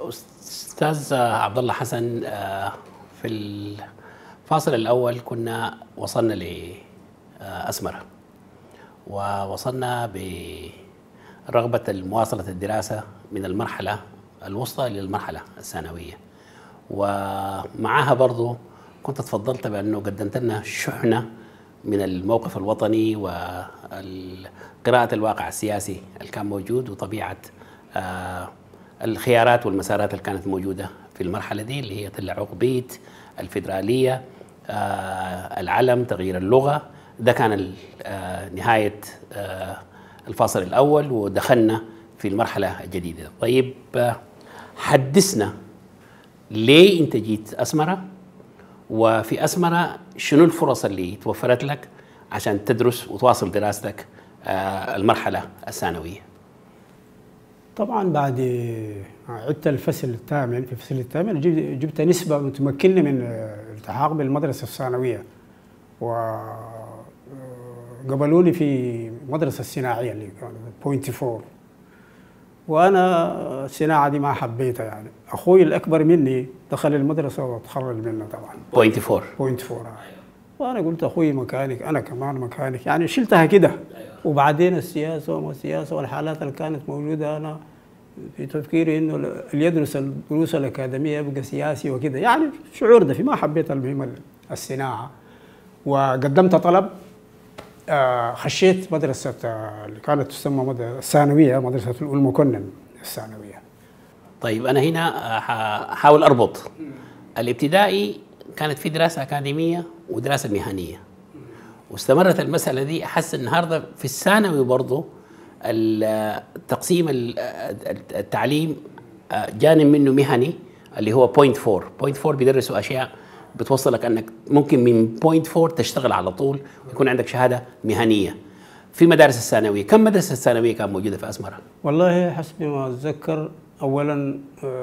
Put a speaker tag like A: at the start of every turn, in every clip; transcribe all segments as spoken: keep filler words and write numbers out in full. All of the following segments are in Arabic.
A: أستاذ عبد الله حسن، في الفاصل الأول كنا وصلنا لأسمرة ووصلنا برغبة مواصلة الدراسة من المرحلة الوسطى للمرحلة الثانوية، ومعها برضو كنت تفضلت بأنه قدمت لنا شحنة من الموقف الوطني وقراءة الواقع السياسي اللي كان موجود وطبيعة الخيارات والمسارات اللي كانت موجودة في المرحلة دي، اللي هي طلع عقبية الفيدرالية، العلم، تغيير اللغة. ده كان نهاية الفاصل الأول ودخلنا في المرحلة الجديدة. طيب حدثنا ليه أنت جيت أسمرة، وفي أسمرة شنو الفرص اللي توفرت لك عشان تدرس وتواصل دراستك المرحلة الثانوية؟
B: طبعا بعد عدت الفصل الثامن، في الفصل الثامن جبت نسبة متمكنة من الالتحاق بالمدرسة الثانوية، وقبلوني في مدرسة الصناعية اللي كانت بوينت فور، وأنا الصناعة دي ما حبيتها. يعني أخوي الأكبر مني دخل المدرسة وتخرج منها طبعا
A: بوينت فور
B: بوينت فور وأنا قلت أخوي مكانك، أنا كمان مكانك، يعني شلتها كده. وبعدين السياسة وما السياسة والحالات اللي كانت موجودة، أنا في تفكيري إنه اللي يدرس الدروس الأكاديمية يبقى سياسي وكده، يعني شعور ده في ما حبيت المهم الصناعة. وقدمت طلب، خشيت مدرسة اللي كانت تسمى مدرسة الثانوية، مدرسة المكنن الثانوية.
A: طيب أنا هنا حاول أربط الابتدائي، كانت في دراسة أكاديمية ودراسة مهنية، واستمرت المسألة دي. أحس النهاردة في الثانوي برضو التقسيم التعليم جانب منه مهني اللي هو بوينت فور. بوينت فور بيدرسوا أشياء بتوصلك أنك ممكن من بوينت فور تشتغل على طول ويكون عندك شهادة مهنية. في مدارس الثانوية، كم مدرسة الثانوية كانت موجودة في أسمرة؟
B: والله حسب ما أتذكر، أولا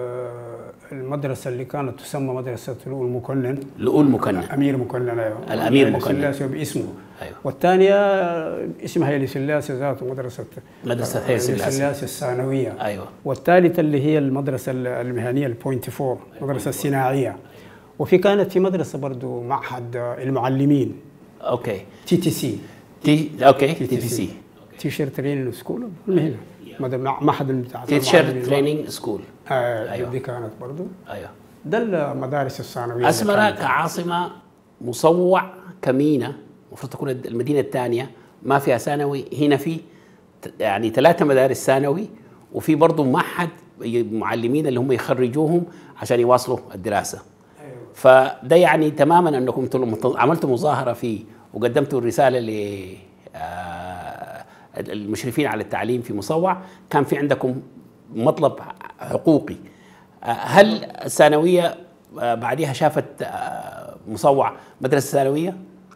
B: المدرسة اللي كانت تسمى مدرسة لؤلؤ مكنن،
A: لؤلؤ مكنن،
B: أمير مكنن، أيوه،
A: الأمير مكنن
B: سلاسي باسمه.
A: أيوه.
B: والثانية اسمها هيلي سلاسي ذاته، مدرسة
A: مدرسة هيلي
B: سلاسي الثانوية.
A: أيوه.
B: والثالثة اللي هي المدرسة المهنية البوينت فور، المدرسة الصناعية. وفي كانت في مدرسة برضو معهد المعلمين،
A: أوكي،
B: تي تي سي
A: تي أوكي تي تي سي
B: تيشر تريننج سكول، المهم معهد بتاع
A: تيشر تريننج سكول.
B: أيوه، دي كانت برضو.
A: أيوه،
B: ده المدارس الثانوية.
A: أسمرة كعاصمة مصوع كمينة، المفروض تكون المدينة الثانية ما فيها ثانوي. هنا في يعني ثلاثة مدارس ثانوي، وفي برضو معهد معلمين اللي هم يخرجوهم عشان يواصلوا الدراسة. أيوه. فده يعني تماما أنكم عملتوا مظاهرة فيه وقدمتوا الرسالة ل المشرفين على التعليم في مصوع، كان في عندكم مطلب حقوقي. هل الثانوية بعدها شافت مصوع مدرسة ثانوية؟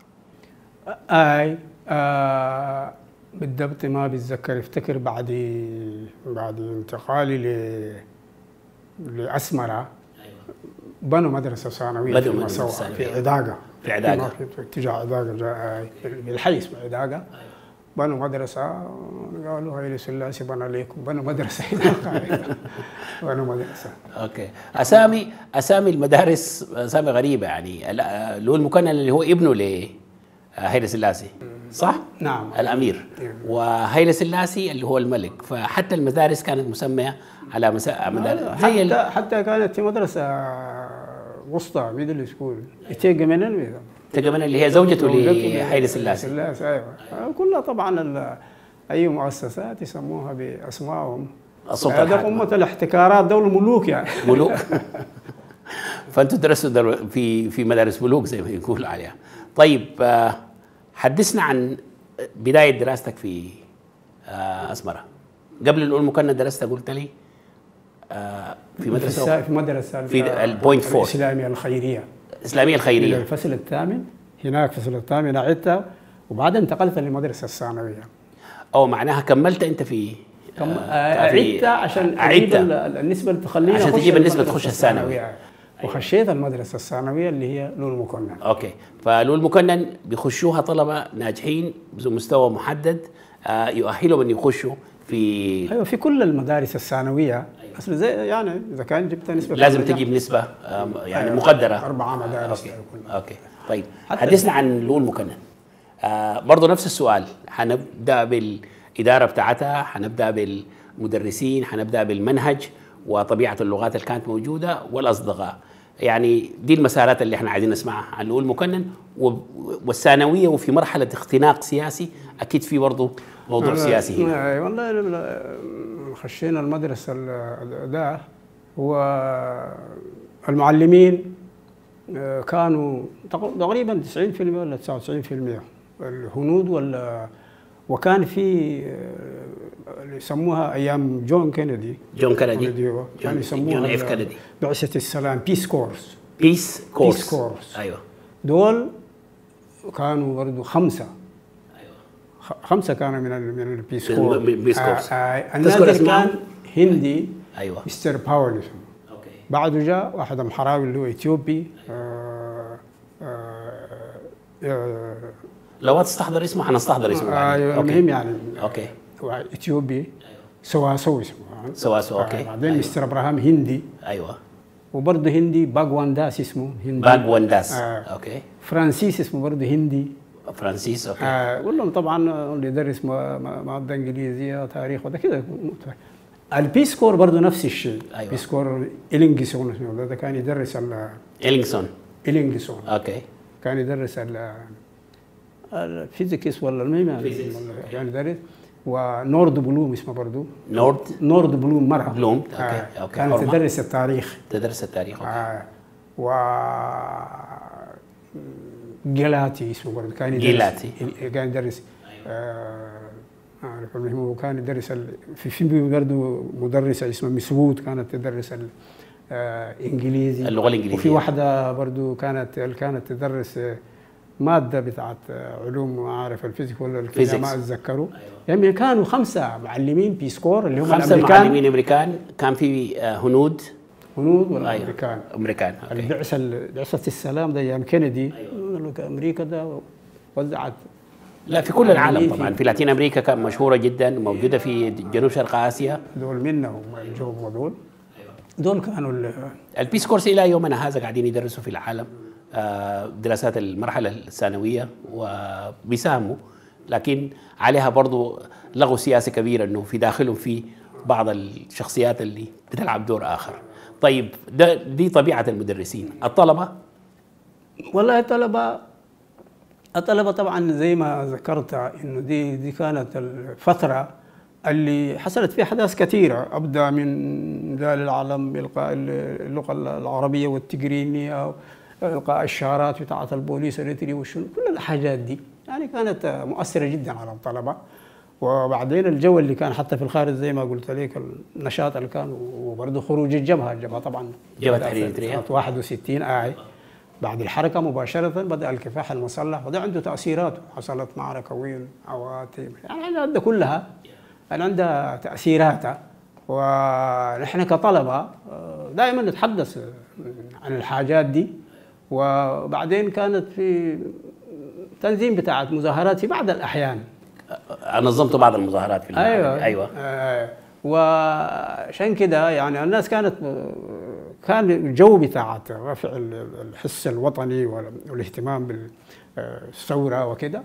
B: اي آه بالضبط ما بتذكر، افتكر بعد بعد انتقالي ل لأسمرة بنوا مدرسة ثانوية في مصوع، في عداقة،
A: في عداقة،
B: في اتجاه عداقة، بالحي اسمه عداقة. بنوا مدرسة، قالوا هيلي سلاسي بنى لكم، بنوا مدرسة هناك. بنوا مدرسة.
A: اوكي، اسامي اسامي المدارس اسامي غريبة، يعني لؤلؤ مكنن اللي هو ابنه لهيلي سلاسي، صح؟
B: نعم،
A: الامير. وهيلي سلاسي اللي هو الملك، فحتى المدارس كانت مسمية على مسا... مدارس
B: زي حتى, حتى كانت في مدرسة وسطى ميدل سكول، تيجمنن
A: تقريبا اللي هي زوجته لهيلي سلاسي.
B: سلاسي ايوه، كلها طبعا اي مؤسسات يسموها باسمائهم. هذا أمة الاحتكارات، دول ملوك يعني.
A: ملوك. فانتوا درستوا في في مدارس ملوك زي ما يقول عليها. طيب حدثنا عن بداية دراستك في أسمرة. قبل لؤلؤ مكنن درست قلت لي في مدرسة
B: في مدرسة
A: في البوينت فور
B: الإسلامية الخيرية.
A: الإسلامية الخيرية.
B: الفصل الثامن هناك، الفصل الثامن عدتها، وبعدين انتقلت للمدرسة الثانوية.
A: أو معناها كملت أنت في
B: كم... عدتها عشان أجيب النسبة اللي تخليني
A: عشان تجيب النسبة تخش الثانوية.
B: وخشيت المدرسة الثانوية اللي هي لؤلؤ مكنن.
A: أوكي، فلؤلؤ مكنن بيخشوها طلبة ناجحين بذو مستوى محدد يؤهلهم أن يخشوا في
B: أيوة في كل المدارس الثانوية اصل زي يعني اذا كان جبت نسبه
A: لازم
B: النجاح
A: تجيب نسبه آه، يعني
B: أيوة.
A: مقدره.
B: اربعه مدارس
A: اوكي
B: يكون.
A: اوكي طيب
B: حتى
A: حدثنا عن لؤلؤ مكنن. آه برضه نفس السؤال، حنبدا بالاداره بتاعتها، حنبدا بالمدرسين، حنبدا بالمنهج وطبيعه اللغات اللي كانت موجوده والاصدقاء. يعني دي المسارات اللي احنا عايزين نسمعها عن لؤلؤ مكنن. والثانويه وفي مرحله اختناق سياسي، اكيد في برضه موضوع سياسي هنا.
B: أي والله لما خشينا المدرسه ال- ده هو المعلمين آه، كانوا تق- تقريبا تسعين بالمئة ولا تسعة وتسعين بالمئة الهنود، ولا وكان في آه، اللي يسموها ايام جون كينيدي.
A: جون كندي،
B: كينيدي هو. كان
A: جون,
B: يسموها
A: جون اف
B: ال-
A: كندي.
B: بعثة السلام، بيس كورس.
A: بيس كورس.
B: بيس كورس.
A: ايوه
B: دول كانوا برضه خمسه،
A: ايوه
B: خ- خمسه كانوا من ال من البيس
A: من
B: كورس.
A: البيس كورس.
B: آه آه
A: تذكر
B: النادر
A: اسمائهم؟
B: كان هندي،
A: ايوه
B: مستر باول اسمه.
A: اوكي
B: بعده جاء واحد محراوي اللي هو اثيوبي. آه آه آه
A: لو تستحضر اسمه حنستحضر اسمه بعدين.
B: آه
A: اوكي
B: المهم يعني
A: اوكي
B: اثيوبي سواسو اسمه.
A: سواسو اوكي.
B: آه بعدين
A: أيوة.
B: مستر ابراهام هندي،
A: ايوه
B: وبرضه هندي باغوانداس اسمه هندي.
A: باج ونداس.
B: آه.
A: اوكي
B: فرانسيس اسمه برضه هندي.
A: فرانسيس اوكي.
B: آه كلهم طبعا اللي يدرس ما- ما- ماده انجليزيه تاريخ وده كده. البيس كور برضه نفس الشيء.
A: أيوة.
B: بيس كور إلينغسون اسمه، ده, ده كان يدرس ال
A: إلينغسون
B: إلينغسون
A: اوكي.
B: كان يدرس ال الفيزيكس ولا المهم يعني
A: Physics.
B: ولا كان يدرس. ونورد بلوم اسمه برضه
A: نورد
B: نورد بلوم مرة
A: بلوم اوكي
B: آه
A: اوكي.
B: كانت
A: حرمة.
B: تدرس التاريخ.
A: تدرس التاريخ اوكي.
B: آه و جيلاتي اسمه برضه كان يدرس.
A: جيلاتي.
B: كان يدرس آه أعرف المهم هو كان يدرس ال... في في برضه مدرسة اسمها مسعود كانت تدرس الإنجليزي،
A: اللغة الإنجليزية.
B: وفي واحدة برضه كانت كانت تدرس آه، مادة بتاعت آه، علوم ما أعرف الفيزيك ولا الكيمياء ما
A: Physics.
B: أتذكره.
A: أيوة.
B: يعني كانوا خمسة معلمين بيسكور اللي هم
A: خمسة
B: الأمريكان،
A: معلمين امريكان، كان في آه، هنود.
B: هنود ولا
A: أيوة.
B: أمريكان.
A: امريكان اوكي.
B: البعثة بعثة السلام ده أيام كينيدي.
A: أيوة.
B: أمريكا ده وزعت.
A: لا في كل العالم
B: معلمين
A: طبعا،
B: في-
A: في لاتين امريكا كان مشهوره جدا، موجوده في جنوب شرق اسيا.
B: دول منهم جو دول. دول كانوا ال-
A: البيس كورس الى يومنا هذا قاعدين يدرسوا في العالم آه، دراسات المرحله الثانويه وبيساهموا، لكن عليها برضو لغو سياسي كبير انه في داخلهم في بعض الشخصيات اللي بتلعب دور اخر. طيب ده دي طبيعه المدرسين. الطلبه
B: والله الطلبة الطلبة طبعا زي ما ذكرت انه دي دي كانت الفترة اللي حصلت فيها احداث كثيرة، ابدا من دال العالم بالقاء اللغة العربية والتجرينية، القاء الشعارات بتاعت البوليس الريتري وشنو، كل الحاجات دي يعني كانت مؤثرة جدا على الطلبة. وبعدين الجو اللي كان حتى في الخارج زي ما قلت لك، النشاط اللي كان، وبرضه خروج الجبهة، الجبهة طبعا
A: جبهة تحرير الإريترية.
B: سنة واحد وستين آي بعد الحركة مباشرة بدأ الكفاح المسلح، وده عنده تأثيراته، حصلت معركة وين عواتم يعني هذا كلها يعني عندها تأثيراتها. ونحن كطلبة دائما نتحدث عن الحاجات دي. وبعدين كانت في تنظيم بتاعت مظاهرات في بعض الأحيان.
A: نظمت بعض المظاهرات في المعهد.
B: ايوه
A: ايوه
B: آه وعشان كده يعني الناس كانت كان الجو بتاع رفع الحس الوطني والاهتمام بالثوره وكده،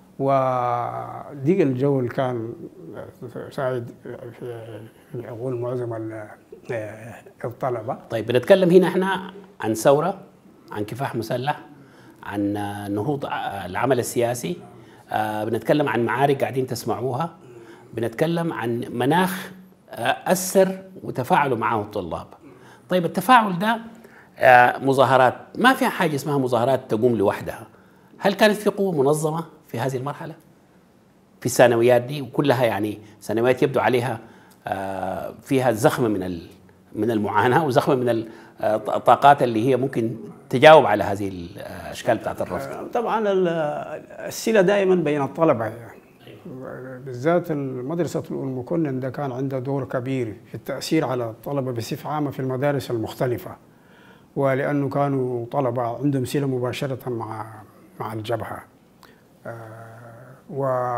B: ودي الجو اللي كان ساعد في عقول معظم الطلبه.
A: طيب بنتكلم هنا احنا عن ثوره، عن كفاح مسلح، عن نهوض العمل السياسي، آه بنتكلم عن معارك قاعدين تسمعوها، بنتكلم عن مناخ آه أثر وتفاعلوا معه الطلاب. طيب التفاعل ده آه مظاهرات، ما فيها حاجة اسمها مظاهرات تقوم لوحدها. هل كانت في قوة منظمة في هذه المرحلة؟ في الثانويات دي وكلها يعني ثانويات يبدو عليها آه فيها زخم من من المعاناة وزخم من الطاقات اللي هي ممكن تجاوب على هذه الاشكال بتاعت الرفض.
B: طبعا الصله دائما بين الطلبه يعني. بالذات المدرسه الأم مكنن ده كان عنده دور كبير في التاثير على الطلبه بصفه عامه في المدارس المختلفه، ولانه كانوا طلبه عندهم صله مباشره مع مع الجبهه،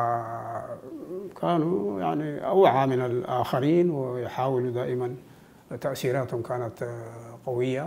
B: وكانوا يعني اوعى من الاخرين ويحاولوا دائما تأثيراتهم كانت قوية،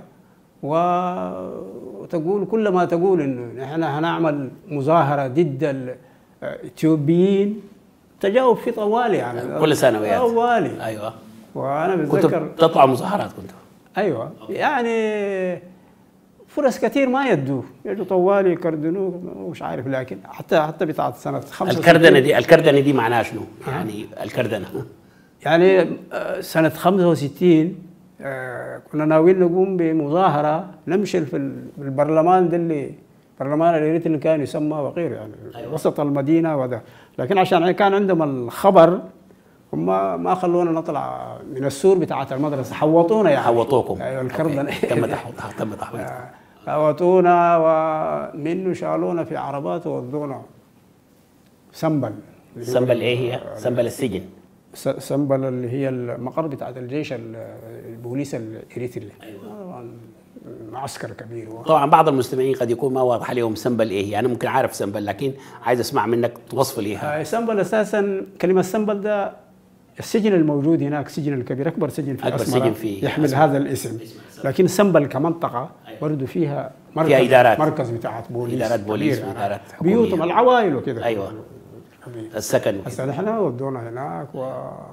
B: وتقول كل ما تقول إنه نحن هنعمل مظاهرة ضد الإثيوبيين تجاوب في طوالي يعني
A: كل سنويات
B: طوالي.
A: ايوه.
B: وأنا
A: كنتوا
B: بتذكر
A: تطلعوا مظاهرات كنتوا؟
B: ايوه يعني فرص كثير ما يدوا يجوا طوالي يكردنوه مش عارف، لكن حتى حتى بتاعت سنه خمسة وستين
A: الكردنه دي الكردنه دي معناها شنو؟ يعني الكردنه
B: يعني سنه خمسة وستين كنا ناويين نقوم بمظاهره نمشي في البرلمان ده اللي برلمان الاريتري اللي كان يسمى وغيره يعني أيوة. وسط المدينه وده، لكن عشان كان عندهم الخبر هم ما خلونا نطلع من السور بتاعت المدرسه، حوطونا يعني
A: حوطوكم.
B: ايوه الكردنه
A: تم تم تحويطكم.
B: حوطونا ومنه شالونا في عربات وودونا سنبل.
A: سنبل ايه هي؟ سنبل السجن.
B: سنبل اللي هي المقر بتاعت الجيش البوليس الاريتري. ايوه معسكر كبير.
A: طبعا بعض المستمعين قد يكون ما واضح عليهم سنبل ايه، يعني ممكن عارف سنبل لكن عايز اسمع منك توصف لي اياها.
B: سنبل اساسا كلمه سنبل ده السجن الموجود هناك، سجن الكبير اكبر سجن في
A: أكبر سجن في
B: يحمل أسمر. هذا الاسم، لكن سنبل كمنطقه برضه فيها مركز
A: فيها ادارات،
B: مركز بتاعت بوليس،
A: ادارات بوليس وادارات حكوميه،
B: بيوتهم العوائل وكذا.
A: ايوه السكن.
B: هسه نحن ودونا هناك و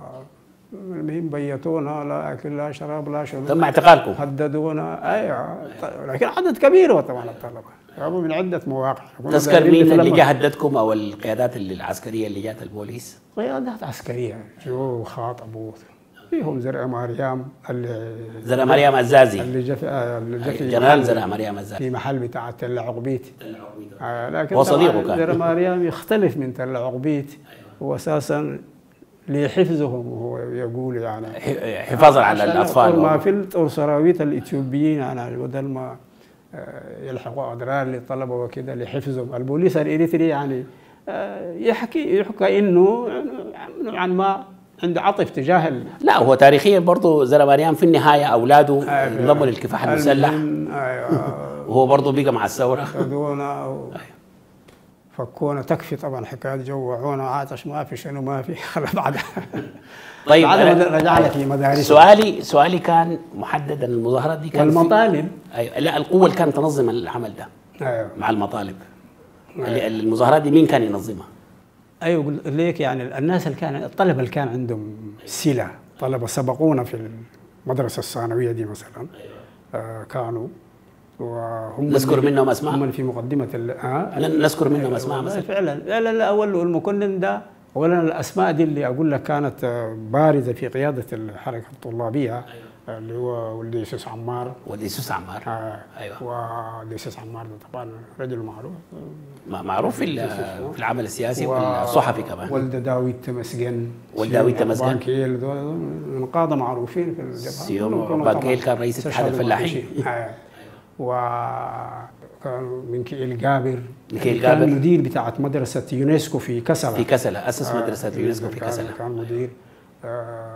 B: المهم بيتونا لا اكل لا شراب لا شرب.
A: تم اعتقالكم.
B: هددونا ايوه، لكن عدد كبير طبعا الطلبه جابوا من عده مواقع.
A: تذكر مين اللي جه هددكم او القيادات العسكريه اللي جات البوليس؟
B: قيادات عسكريه جو خاطبوا فيهم زرع مريم اللي
A: زرع مريم الزازي
B: اللي جا في اللي جا في
A: جنرال زرع مريم الزازي
B: في محل بتاع تل عقبيت. آه لكن
A: هو صديقه كان.
B: زرع مريم يختلف من تل عقبيت، هو اساسا لحفظهم وهو يقول يعني
A: حفاظا على الاطفال
B: ما في السراويت الاثيوبيين يعني بدل ما يلحقوا اضرار للطلبه وكذا لحفظهم. البوليس الاريتري يعني يحكي يحكى انه نوعا ما عنده عطف تجاه ال...
A: لا هو تاريخيا برضه زرع مريم في النهايه اولاده انضموا للكفاح المسلح.
B: ايوه
A: وهو برضه بقى مع الثوره.
B: خذونا و... فكونا تكفي طبعا حكايات جوعونا عطش ما في شنو ما في خلا بعدها.
A: طيب
B: رجعنا في مدارس.
A: سؤالي سؤالي كان محددا، المظاهرات دي كان
B: والمطالب
A: ايوه لا القوه اللي كانت تنظم العمل ده
B: ايوه
A: مع المطالب. أيوة. المظاهرات دي مين كان ينظمها؟
B: ايوه قلت لك يعني الناس اللي كان الطلبه اللي كان عندهم سلة، طلبه سبقونا في المدرسه الثانويه دي مثلا. أيوة. آه كانوا وهم
A: نذكر منهم اسماء؟
B: هم في مقدمه ال آه
A: نذكر منهم اسماء
B: مثلا.
A: مثلا؟
B: فعلا فعلا الاول والمكنن ده اولا الاسماء دي اللي اقول لك كانت بارزه في قياده الحركه الطلابيه. أيوة. اللي هو ولديسوس عمار.
A: ولديسوس عمار.
B: آه
A: ايوه.
B: ولديسوس عمار ده طبعا رجل معروف
A: معروف في في العمل السياسي والصحفي كمان.
B: ولد داوود تمسجن.
A: ولد داوود تمسجن.
B: بانكيل دول قاده معروفين في الجبهه.
A: سيوم بانكيل كان رئيس اتحاد الفلاحين.
B: آه. وكان ميكائيل جابر.
A: ميكائيل جابر
B: كان مدير بتاعت مدرسه يونسكو في كسلة.
A: في كسلة اسس آه. مدرسه يونسكو في كسلة.
B: كان مدير. آه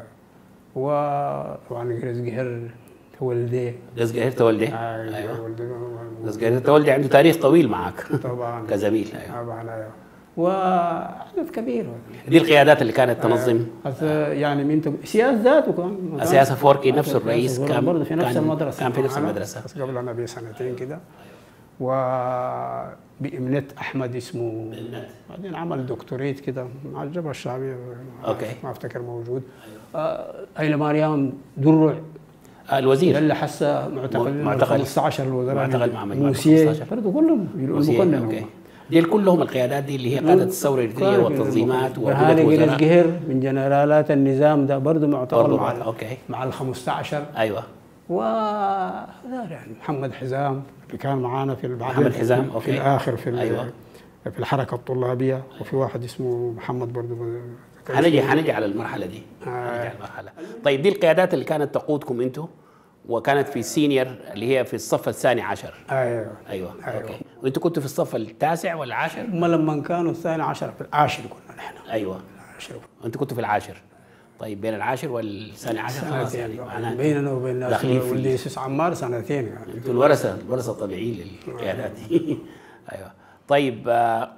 B: وطبعا جريس جهر تولدي.
A: جريس جهر تولدي.
B: ايوه
A: ايوه جريس جهر تولدي عنده تاريخ طويل معك.
B: طبعا
A: كزميل. ايوه
B: طبعا ايوه وعدد كبير.
A: دي القيادات اللي كانت تنظم.
B: آه. يعني من سياسه ذاته كان
A: سياسه فوركي نفسه الرئيس
B: كان برضه في نفس المدرسه.
A: كان في نفس المدرسه
B: بس قبل انا بسنتين كده. وبإمنت أحمد اسمه. بعدين عمل دكتوريت كده مع الجبهة الشعبية.
A: اوكي
B: ما افتكر موجود. آه أيلا مريم درع.
A: آه الوزير
B: اللي حسه معتقل
A: معتقل
B: خمسة عشر الوزراء.
A: معتقل مع مجموعة
B: موسيه برضه كلهم المكنن.
A: اوكي دي كلهم القيادات دي اللي هي قادة الثورة الإريترية والتنظيمات
B: برهاني جريس جهر من جنرالات النظام ده برضه معتقل مع
A: اوكي
B: مع ال خمسة عشر.
A: ايوه
B: و يعني محمد حزام اللي كان معانا في
A: محمد حزام
B: أوكي. في الاخر في
A: أيوة.
B: في الحركه الطلابيه. وفي واحد اسمه محمد برضه.
A: حنجي حنجي على المرحله دي.
B: آه.
A: على المرحله. طيب دي القيادات اللي كانت تقودكم انتم وكانت في سينيور اللي هي في الصف الثاني عشر.
B: ايوه
A: ايوه,
B: أيوة.
A: اوكي وانتوا كنتوا في الصف التاسع ولا العاشر؟
B: هم لما كانوا الثاني عشر في العاشر كنا نحن.
A: ايوه
B: العاشر.
A: وانتوا كنتوا في العاشر. طيب بين العاشر والثاني عشر خلاص يعني
B: معناها بيننا وبين الناس ولدي سيس عمار سنتين يعني.
A: انتوا الورثه الورثه الطبيعيين للقيادات دي. ايوه طيب آه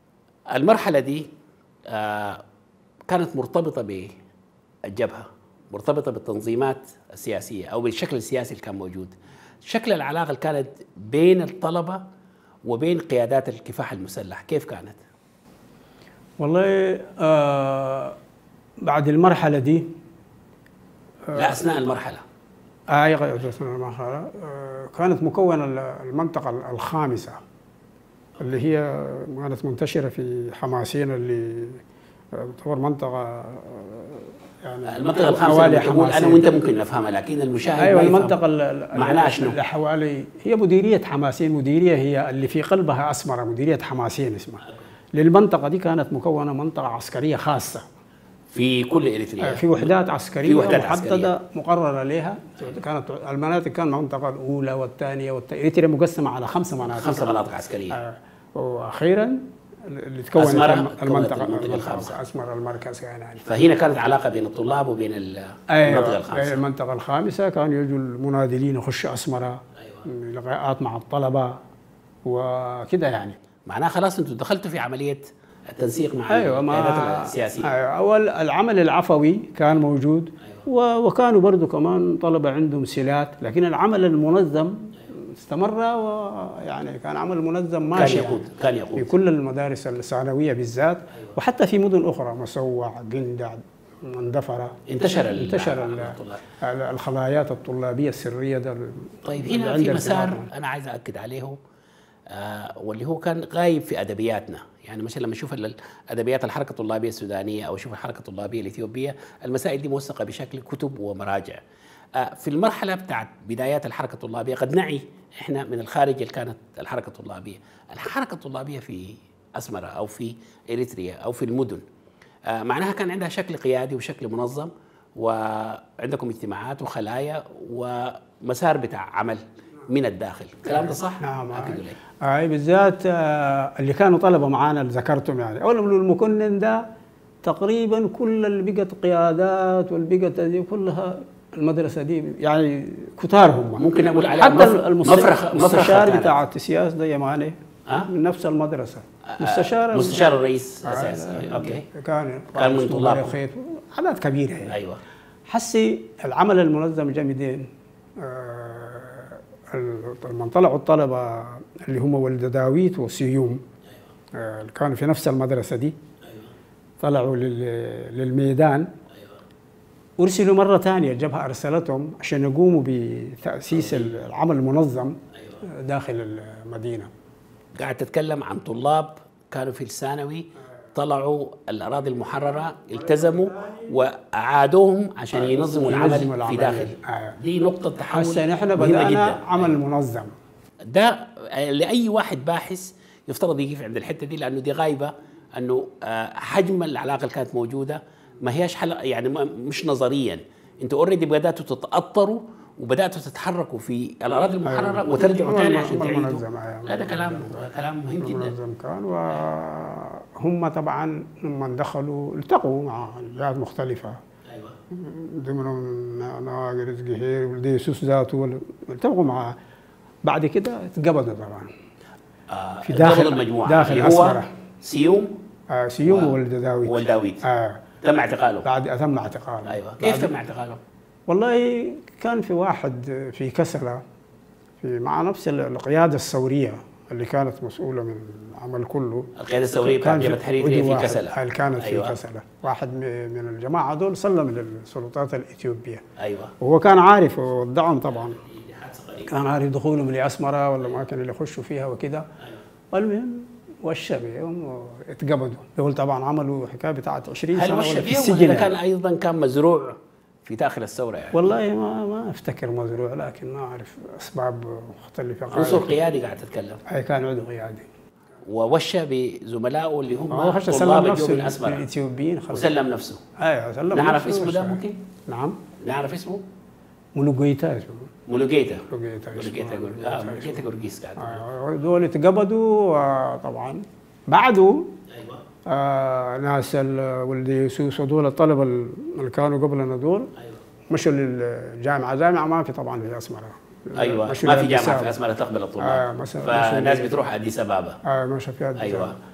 A: المرحله دي آه كانت مرتبطه بالجبهه مرتبطه بالتنظيمات السياسيه او بالشكل السياسي اللي كان موجود. شكل العلاقه اللي كانت بين الطلبه وبين قيادات الكفاح المسلح كيف كانت؟
B: والله آه بعد المرحله دي
A: آه لا اثناء المرحله
B: اي آه اثناء المرحله آه كانت مكونه المنطقه الخامسه اللي هي كانت منتشره في حماسين اللي تعتبر منطقه
A: يعني المنطقه الخامسه اللي تقول انا وانت ممكن نفهمها لكن المشاهد
B: ايوه المنطقه
A: معناها شنو؟
B: اللي حوالي هي مديريه حماسين، مديريه هي اللي في قلبها اسمره، مديريه حماسين اسمها. للمنطقه دي كانت مكونه منطقه عسكريه خاصه
A: في كل اريتريا،
B: في وحدات عسكريه
A: في وحدات
B: محدده
A: عسكرية.
B: مقرره لها. كانت المناطق كان المنطقه الاولى والثانيه والثالثه، اريتريا مقسمه على خمس مناطق
A: خمس مناطق عسكريه.
B: آه. واخيرا اللي تكون
A: المنطقه
B: المنطقه
A: الخامسه
B: اسمر المركز كان يعني.
A: فهنا كانت علاقه بين الطلاب وبين المنطقه
B: أيوة.
A: الخامسه.
B: المنطقه الخامسه كانوا يجوا المناضلين يخشوا اسمره. أيوة. لقاءات مع الطلبه وكده يعني.
A: معناها خلاص انتم دخلتوا في عمليه التنسيق مع
B: أيوة
A: القيادات السياسيه.
B: أيوة. اول العمل العفوي كان موجود. أيوة. وكانوا برضو كمان طلبه عندهم سلات، لكن العمل المنظم استمر ويعني كان عمل منظم ماشي
A: كان يقود
B: يعني
A: كان يقود
B: في كل المدارس الثانويه بالذات. أيوة. وحتى في مدن اخرى مسوع، قندع، مندفره
A: انتشر
B: انتشر الخلايات الطلابيه السريه ده.
A: طيب هنا في مسار انا عايز اكد عليه آه واللي هو كان غايب في ادبياتنا. يعني مثلا لما اشوف الادبيات الحركه الطلابيه السودانيه او اشوف الحركه الطلابيه الاثيوبيه، المسائل دي موثقه بشكل كتب ومراجع. في المرحلة بتاعت بدايات الحركة الطلابية قد نعي احنا من الخارج اللي كانت الحركة الطلابية، الحركة الطلابية في أسمرة أو في إريتريا أو في المدن معناها كان عندها شكل قيادي وشكل منظم، وعندكم اجتماعات وخلايا ومسار بتاع عمل من الداخل. الكلام ده صح؟
B: نعم. اي بالذات اللي كانوا طلبة معانا اللي ذكرتم يعني أول من المكنن ده تقريبا كل اللي بقت قيادات واللي بقت دي كلها المدرسة دي يعني كتار هم.
A: ممكن أقول عليها
B: حتى المستشار
A: المستشار
B: بتاع السياسة ده يماني
A: أه؟
B: من نفس المدرسة.
A: أه مستشار مستشار الرئيس أساس.
B: آه
A: أوكي.
B: كان
A: كان من طلاب
B: عدد كبيرة يعني.
A: أيوة.
B: حسي العمل المنظم جامدين. آه لما طلعوا الطلبة اللي هم ولد داويت وسيوم آه كانوا في نفس المدرسة دي. طلعوا للميدان. أرسلوا مرة ثانية، الجبهة أرسلتهم عشان يقوموا بتأسيس العمل المنظم داخل المدينة.
A: قاعد تتكلم عن طلاب كانوا في الثانوي طلعوا الأراضي المحررة، التزموا وأعادوهم عشان ينظموا العمل في داخل. دي نقطة تحول
B: هسه نحن بدأنا عمل منظم.
A: ده لأي واحد باحث يفترض يقف عند الحتة دي، لأنه دي غايبة أنه حجم العلاقة اللي كانت موجودة ما هياش حل يعني مش نظريا. انتوا اوريدي بداتوا تتاطروا وبداتوا تتحركوا في الاراضي المحرره. أيوة. وترجعوا ثاني عشان تعيدوا. هذا كلام كلام مهم جدا.
B: منظم كان وهم طبعا لما دخلوا التقوا مع جهات مختلفه.
A: ايوه.
B: ضمنهم ناقرس قهير والديسوس ذاته التقوا معه. بعد كده اتقبضوا طبعا.
A: آه في داخل المجموعه
B: داخل اسمره.
A: سيوم
B: آه سيوم و... وولد داويت.
A: ولد داويت.
B: آه.
A: تم اعتقاله.
B: بعد تم اعتقاله.
A: ايوه. كيف تم اعتقاله؟
B: والله كان في واحد في كسلة في مع نفس القياده الثوريه اللي كانت مسؤوله من العمل كله.
A: القياده الثوريه بتاعت جبهه حرير في كسلة.
B: كانت أيوة. في كسلة. واحد من الجماعه دول سلم للسلطات الاثيوبيه.
A: ايوه.
B: وهو كان عارف وودعهم طبعا. كان عارف دخولهم لاسمره ولا الاماكن اللي يخشوا فيها وكده. المهم وشى بهم واتقبضوا. دول طبعا عملوا حكايه بتاعت عشرين سنه
A: ولا في السجن. هل كان ايضا كان مزروع في داخل الثوره يعني؟
B: والله ما ما افتكر مزروع، لكن ما اعرف اسباب مختلفه.
A: عنصر قيادي قاعد تتكلم.
B: اي كان عضو قيادي.
A: ووشى بزملائه اللي هم
B: هو
A: طلاب
B: نفسه
A: الاسمر
B: الاثيوبيين.
A: وسلم نفسه.
B: ايوه سلم
A: نعرف
B: نفسه.
A: اسمه ده ممكن؟
B: نعم.
A: نعرف اسمه؟
B: مولوجيتا اسمه.
A: مولوجيتا.
B: مولوجيتا.
A: مولوجيتا اه مولوجيتا قرقيس قاعد.
B: آه دول اتقبضوا طبعا. بعده
A: ايوه
B: آه ناس ولد يسوس ودول الطلبه اللي كانوا قبلنا دول.
A: ايوه
B: مشوا للجامعه. جامعه ما في طبعا في اسمره.
A: ايوه ما في جامعه في اسمره تقبل الطلاب.
B: آه
A: فالناس بتروح اديس ابابا.
B: اه مشى في اديس
A: ايوه.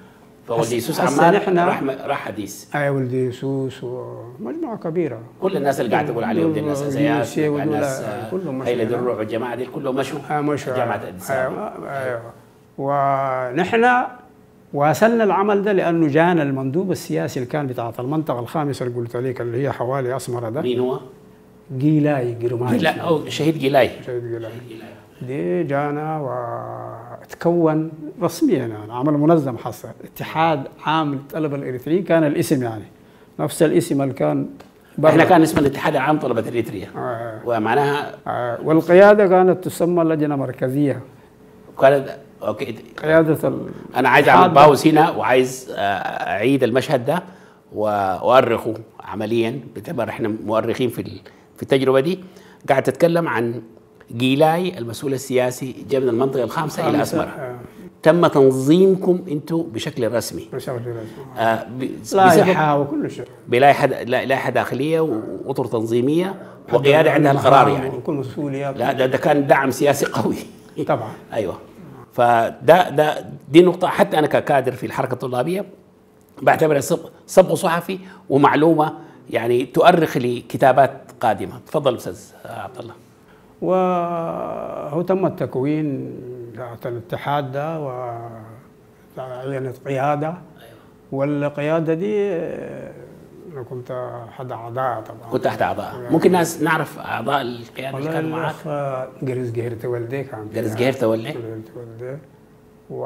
A: فولدي سوس
B: هسه
A: عمار
B: نحن-
A: راح راح حديث.
B: اي ولدي سوس ومجموعه كبيره.
A: كل الناس اللي قاعد تقول عليهم دي الناس ازياء،
B: سي ودول-
A: الناس
B: كلهم
A: هيلا
B: مشوا.
A: دروع والجماعه دي كلهم مشوا
B: آه مش
A: جامعه اديس أبابا.
B: ايوه ايوه ونحن واصلنا العمل ده لانه جانا المندوب السياسي اللي كان بتاعت المنطقه الخامسه اللي قلت لك اللي هي حوالي اسمره ده،
A: مين هو؟
B: جيلاي جرماي.
A: لا هو شهيد جيلاي.
B: شهيد جيلاي دي جانا وتكون رسميا يعني عمل منظم حصل اتحاد عام للطلبه الاريتريين، كان الاسم يعني نفس الاسم اللي كان برا.
A: احنا كان اسمه الاتحاد العام طلبه اريتريا
B: آه.
A: ومعناها
B: آه. والقياده كانت تسمى لجنه مركزيه،
A: كانت اوكي.
B: قياده ال...
A: انا عايز اعمل باوز هنا وعايز آه، اعيد المشهد ده واؤرخه عمليا باعتبار احنا مؤرخين في ال- في التجربه دي. قاعد تتكلم عن جيلاي المسؤول السياسي جاء من المنطقه الخامسه الى اسمره.
B: آه.
A: تم تنظيمكم انتم بشكل رسمي
B: بشكل رسمي.
A: آه ب-
B: لائحه وكل شيء،
A: بلائحه لائحه داخليه واطر تنظيميه وقياده عندها القرار يعني.
B: وكل مسؤوليات.
A: لا ده, ده كان دعم سياسي قوي.
B: طبعا.
A: ايوه. فده ده دي نقطه حتى انا ككادر في الحركه الطلابيه بعتبرها سبق سبق صحفي ومعلومه يعني تؤرخ لكتابات قادمه. تفضل استاذ عبد الله.
B: وهو تم التكوين ذات الاتحاد ده وتعينت قياده، والقياده دي انا كنت احد اعضاء طبعا.
A: كنت احد اعضاء. ممكن ناس نعرف اعضاء القياده اللي كانوا معك؟
B: والله جرز جهرت والدي كان
A: جرز جهرت والدي
B: جرز والدي و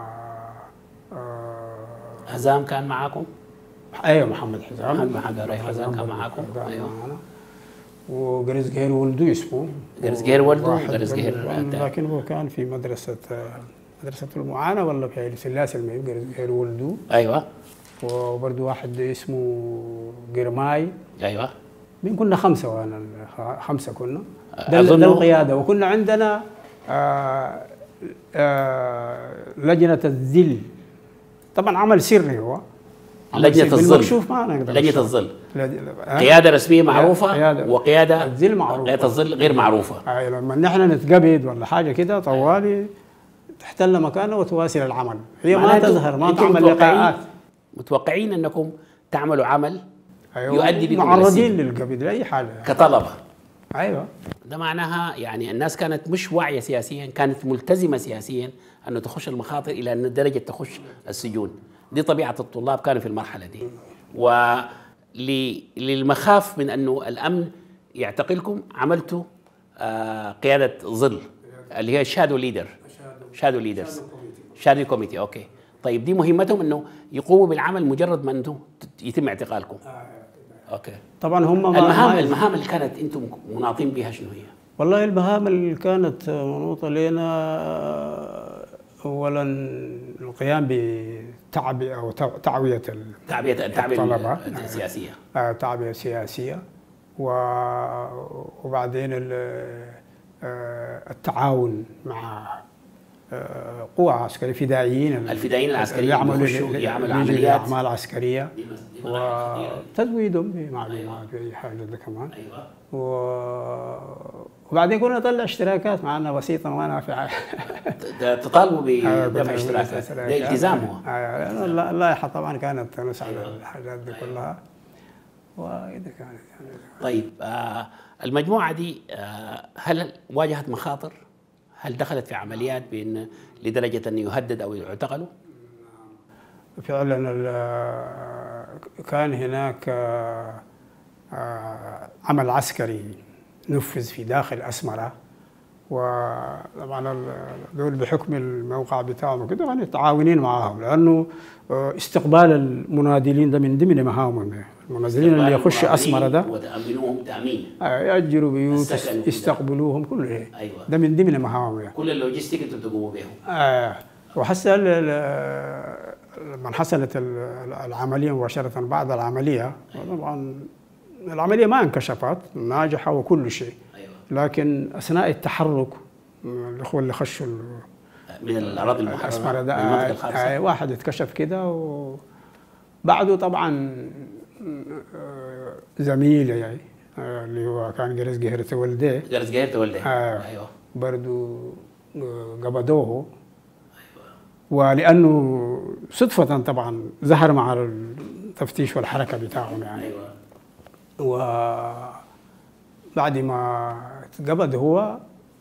A: حزام كان معاكم؟
B: ايوه محمد حزام.
A: محمد حجر ايوه حزام كان معاكم. ايوه.
B: وجرز جهير ولده اسمه
A: جرز جهير ولده
B: واحد
A: جرز جهير
B: بال- لكن هو كان في مدرسة مدرسة المعاناة ولا في سلاس المهم جرز جهير ولده.
A: ايوه.
B: وبرضه واحد اسمه جرماي.
A: ايوه.
B: مين كنا خمسة وانا خمسة كنا. ده
A: أظن-
B: ده القيادة. وكنا عندنا آه آه لجنة الذل، طبعا عمل سري هو. عمل
A: لجنة
B: سري.
A: الظل.
B: بالمكشوف ما نقدر
A: لجنة
B: نشرح.
A: الظل.
B: لج- آه.
A: قيادة رسمية معروفة
B: قيادة.
A: وقيادة
B: الذل معروفة.
A: قيادة الظل غير معروفة.
B: اي لما نحن نتقبض ولا حاجه كده طوالي تحتل مكانه وتواصل العمل، هي ما
A: معناته
B: تظهر ما
A: أنتم
B: تعمل
A: متوقعين-
B: لقاءات.
A: متوقعين انكم تعملوا عمل
B: أيوة.
A: يؤدي بكم
B: معرضين
A: إلى
B: للقبض لاي حاجه.
A: كطلبة.
B: ايوه.
A: ده معناها يعني الناس كانت مش واعية سياسيا، كانت ملتزمة سياسيا انه تخش المخاطر الى ان درجة تخش السجون. دي طبيعة الطلاب كانوا في المرحلة دي. وللمخاف من انه الامن يعتقلكم عملتوا آه قيادة ظل اللي هي شادو ليدر. شادو ليدرز. شادو كوميتي. اوكي. طيب دي مهمتهم انه يقوموا بالعمل مجرد ما انتم يتم اعتقالكم. اوكي.
B: طبعا هم ما
A: المهام
B: ما-
A: المهام اللي كانت انتم مناطين بها شنو هي؟
B: والله المهام اللي كانت منوطه لنا اولا القيام بتعبئه او تع- تعويه ال-
A: تعبئة التعبئة
B: الطلبة.
A: السياسية.
B: آه، تعبئه سياسيه و- وبعدين ال- آه، التعاون مع آه، قوى عسكرية فدائيين
A: الفدائيين العسكريين
B: اللي يعملوا
A: يخشوا يعملوا
B: يجوا
A: عمليات.
B: أعمال عسكرية
A: دي مس- دي مراحل كثيرة.
B: وتزويدهم بمعلومات وأي حاجة ده كمان.
A: ايوه.
B: و... وبعدين كنا نطلع اشتراكات معنا بسيطة ما نافعة.
A: ت- تطالبوا بدفع اشتراكات. ده التزام هو.
B: آه، الل- اللائحة طبعا كانت تنص على الحاجات دي كلها وإذا كانت يعني.
A: طيب آه المجموعة دي آه هل واجهت مخاطر؟ هل دخلت في عمليات بأن لدرجة أن يهدد أو يعتقلوا؟
B: فعلا ال- كان هناك آه، آه، عمل عسكري نفذ في داخل أسمرة، وطبعا ال- دول بحكم الموقع بتاعهم وكده يعني تعاونين معاهم، لأنه آه، استقبال المنادلين ده من ضمن مهامهم. المنادلين اللي يخش أسمرة ده
A: وتأمنوهم تأمين.
B: آه، يأجروا بيوت
A: السكن وكده.
B: يستقبلوهم كل شيء.
A: أيوة.
B: ده من ضمن مهامهم يعني.
A: كل اللوجيستيك أنتم تقوموا بهم.
B: آه وحتى ال- ال- لما حصلت ال- العمليه مباشره بعد العمليه طبعا العمليه ما انكشفت ناجحه وكل شيء،
A: أيوة.
B: لكن اثناء التحرك الاخوه اللي خشوا ال-
A: من الأراضي المحررة.
B: الاسمره ده
A: من المنطقة
B: آه
A: الخامسة.
B: آه واحد اتكشف كده، وبعده طبعا آه، زميلي يعني آه، اللي هو كان جرس جهرة والديه
A: جرس جهرت ولا إيه؟
B: آه.
A: أيوه.
B: برضو قبضوه ولانه صدفه طبعا ظهر مع التفتيش والحركه بتاعهم يعني.
A: ايوه.
B: وبعد ما اتقبض هو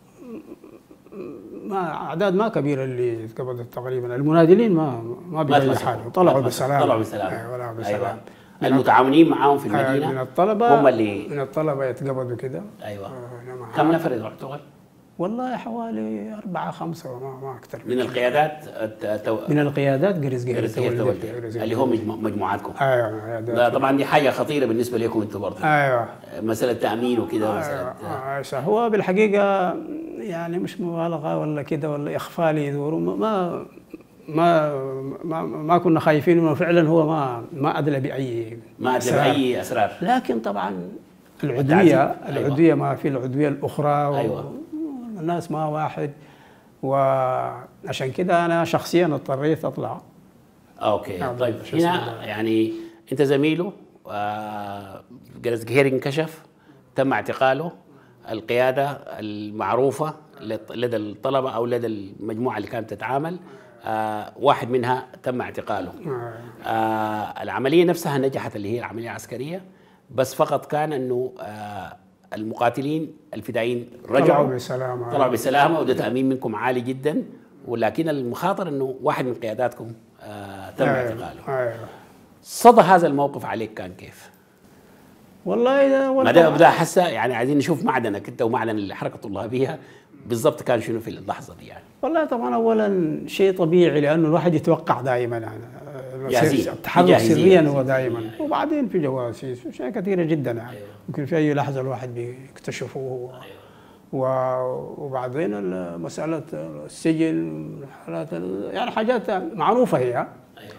B: ما اعداد ما كبيره اللي اتقبضت تقريبا، المنادلين ما ما بيجي حاجه، طلعوا بسلام.
A: طلعوا بسلام.
B: ايوه بسلام.
A: أيوة. المتعاونين معاهم في المدينه
B: من الطلبه
A: هم اللي
B: من الطلبه يتقبضوا كده.
A: ايوه.
B: آه
A: كم نفر رحتوا؟
B: والله حوالي أربعة خمسة وما ما أكثر.
A: من القيادات التو...
B: من القيادات قريز
A: قريز قريز اللي هم مجموعاتكم.
B: ايوه.
A: لا طبعا دي حاجه خطيره بالنسبه لكم انتم برضه.
B: ايوه.
A: مساله تامين وكده.
B: ايوه. مسألة هو بالحقيقه يعني مش مبالغه ولا كده ولا اخفاء لدوره، ما ما ما ما كنا خايفين انه فعلا هو ما ما ادلى باي
A: ما ادلى باي اسرار.
B: لكن طبعا العدويه العدويه أيوة. ما في العدويه الاخرى.
A: ايوه.
B: الناس ما واحد، وعشان كده انا شخصيا اضطريت اطلع.
A: اوكي. طيب هنا يعني انت زميله جرس قهيري انكشف، تم اعتقاله، القياده المعروفه لدى الطلبه او لدى المجموعه اللي كانت تتعامل آه واحد منها تم اعتقاله. آه العمليه نفسها نجحت اللي هي العمليه العسكريه، بس فقط كان انه آه المقاتلين الفدائيين رجعوا
B: طلعوا بسلامه
A: طلعوا بسلامه وده تامين منكم عالي جدا، ولكن المخاطر انه واحد من قياداتكم آه تم
B: أيوة.
A: اعتقاله.
B: أيوة.
A: صدى هذا الموقف عليك كان كيف؟
B: والله
A: ما ده بدا حسه يعني عايزين نشوف معدنك انت ومعدن الحركه الطلابيه بالضبط كان شنو في اللحظه دي يعني.
B: والله طبعا اولا شيء طبيعي لانه الواحد يتوقع دائما يعني
A: جاهزين.
B: التحرك سريا هو دائما، وبعدين في جواسيس واشياء كثيره جدا يعني. أيوة. ممكن في اي لحظه الواحد بيكتشفوه. أيوة. وبعدين مساله السجن حالات يعني حاجات معروفه هي. أيوة.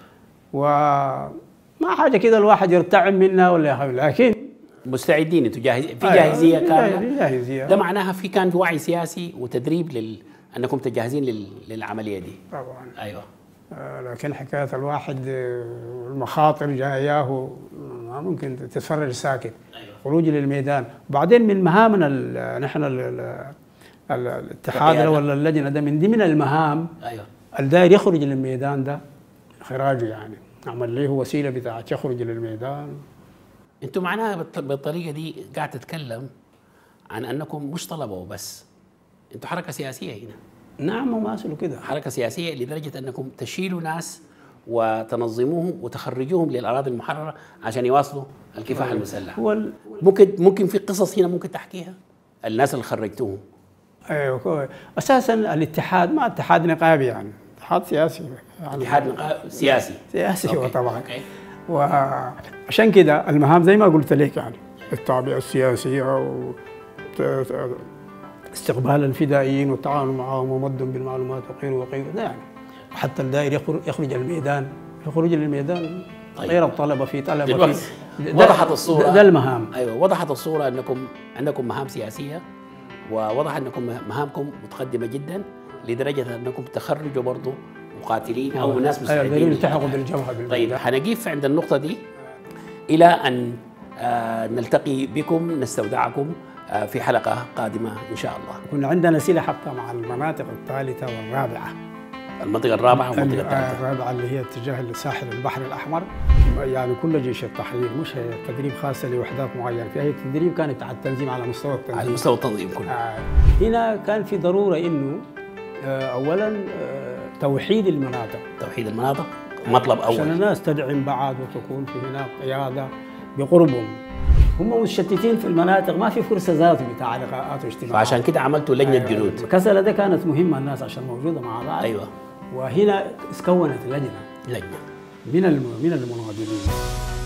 B: وما حاجه كده الواحد يرتعب منها ولا يخاف، لكن
A: مستعدين انتوا جاهزين في جاهزيه
B: أيوة.
A: كامله.
B: جاهزيه
A: ده معناها في كان في وعي سياسي وتدريب لل انكم تجهزين لل... للعمليه دي.
B: طبعا.
A: ايوه.
B: آه لكن حكايه الواحد المخاطر جاياه ما ممكن تتفرج ساكت. أيوة. خروج للميدان، وبعدين من مهامنا نحن الاتحاد ولا اللجنه ده من ضمن المهام.
A: ايوه.
B: الداير يخرج للميدان ده خراجه يعني عمل له وسيله بتاعت يخرج للميدان.
A: انتم معناها بالطريقه دي قاعد تتكلم عن انكم مش طلبه وبس، انتم حركه سياسيه هنا.
B: نعم وماسلوا كده
A: حركه سياسيه لدرجه انكم تشيلوا ناس وتنظموهم وتخرجوهم للاراضي المحرره عشان يواصلوا الكفاح المسلح.
B: هو ال...
A: ممكن ممكن في قصص هنا ممكن تحكيها الناس اللي خرجتوهم.
B: ايوه اساسا الاتحاد ما اتحاد نقابي يعني اتحاد سياسي يعني
A: اتحاد نقابي سياسي
B: سياسي هو طبعا.
A: أوكي.
B: وعشان كده المهام زي ما قلت لك يعني التعبئه السياسيه و استقبال الفدائيين والتعاون معهم ومدهم بالمعلومات وغيره وغيره ده يعني. وحتى الداير يخرج الميدان يخرج للميدان. طيب. غير الطلبه في طلبه في
A: وضحت الصوره.
B: ده, ده المهام.
A: ايوه وضحت الصوره انكم عندكم مهام سياسيه، ووضح انكم مهامكم متقدمه جدا لدرجه انكم تخرجوا برضه مقاتلين او ناس مستعدين.
B: ايوه يلتحقوا بالجبهه.
A: طيب حنقيف عند النقطه دي الى ان آه نلتقي بكم نستودعكم آه في حلقه قادمه ان شاء الله.
B: كنا عندنا سلة حتى مع المناطق الثالثه والرابعه.
A: المنطقه الرابعه والمنطقه الثالثه.
B: الرابعه اللي هي اتجاه ساحل البحر الاحمر، يعني كل جيش التحرير مش تدريب خاص لوحدات معينه، في هي التدريب كانت على التنظيم على مستوى التنظيم.
A: على مستوى التنظيم كله.
B: آه هنا كان في ضروره انه آه اولا آه توحيد المناطق.
A: توحيد المناطق مطلب اول
B: عشان الناس تدعم بعض وتكون في هناك قياده بقربهم. هم متشتتين في المناطق ما في فرصه ذات بتاع لقاءات واجتماعات.
A: فعشان كده عملتوا لجنه أيوة. جنود.
B: كسلة ده كانت مهمه الناس عشان موجوده مع بعض.
A: ايوه.
B: وهنا اسكونت لجنه
A: لجنه
B: من من المناضلين.